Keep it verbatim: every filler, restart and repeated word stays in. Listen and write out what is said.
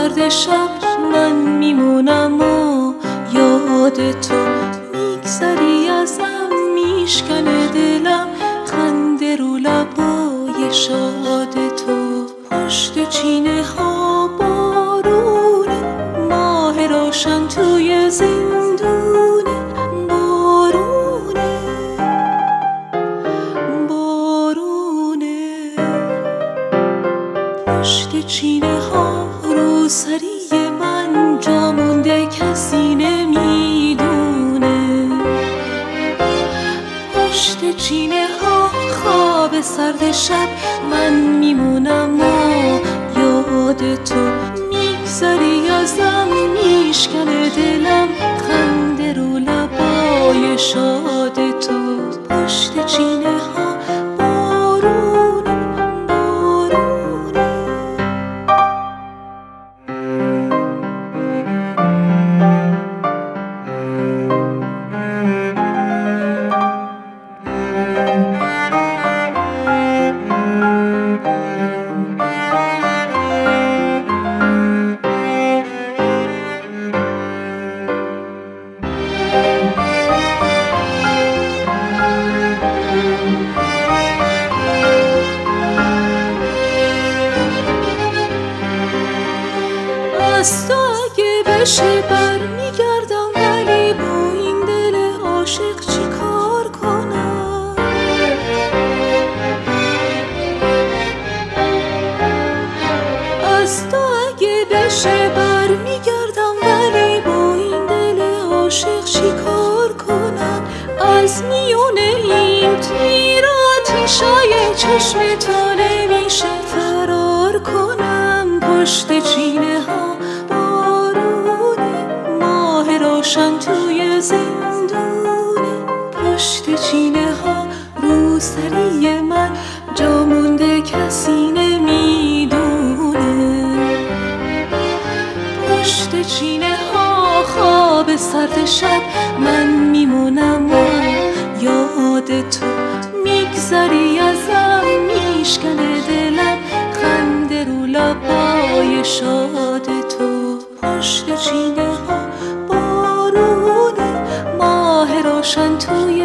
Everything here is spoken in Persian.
سرد شب من میمونم و یاد تو میگذری ازم، میشکنه دلم خنده رو لبای شاد تو. پشت چینه ها بارونه، ماه روشن توی زندونه، بارونه بارونه. پشت چینه ها رو سری من جا مونده، کسی نمیدونه. پشت چینه ها خواب سرد شب من میمونم و یاد تو میگذری ازم، میشکنه دلم خنده رو لبای شاد تو. پشت چینه ها بارونه بارونه. از تو اگه بشه بر میگردم، ولی با این دل عاشق چی کار کنم؟ از تو اگه بشه بر میگردم، ولی با این دل عاشق چی کار کنم؟ از میونه این تیر آتیشای چشم تو نمیشه فرار کنم. پشت چینه ها روشن توی زندونه، پشت چینه ها رو سری من جا مونده، کسی نمیدونه. پشت چینه ها خواب سرد شب من میمونم و یاد تو میگذری ازم، میشکنه دلم خنده رو لبای شاد تو. پشت چینه ها روشن توی